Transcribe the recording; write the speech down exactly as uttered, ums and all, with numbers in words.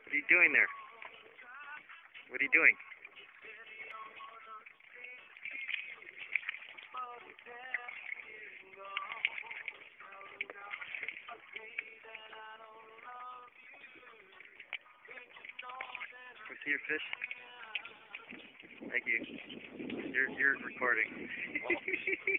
What are you doing there? What are you doing? Can we see your fish? Thank you. You're you're recording.